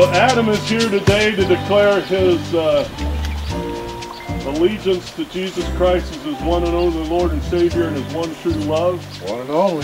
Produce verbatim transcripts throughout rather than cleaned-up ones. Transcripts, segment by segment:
Adam is here today to declare his uh, allegiance to Jesus Christ as his one and only Lord and Savior and his one true love. One and only.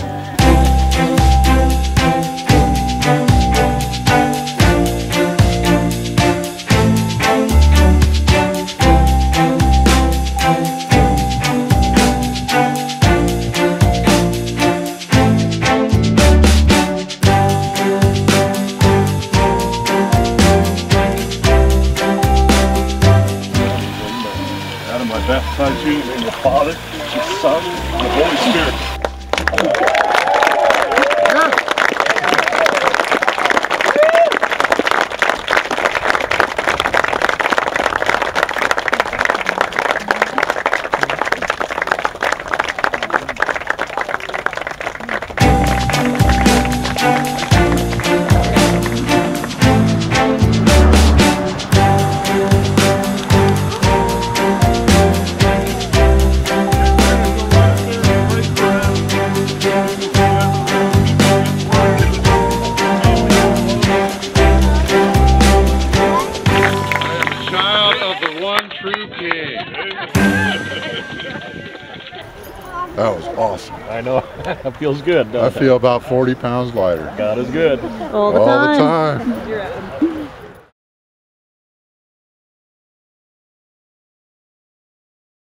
Adam, I baptize you in the name of the Father, the Son, and the Holy Spirit. That was awesome. I know. That feels good, doesn't I it? feel about forty pounds lighter. God is good. All the All time. the time. You're Adam.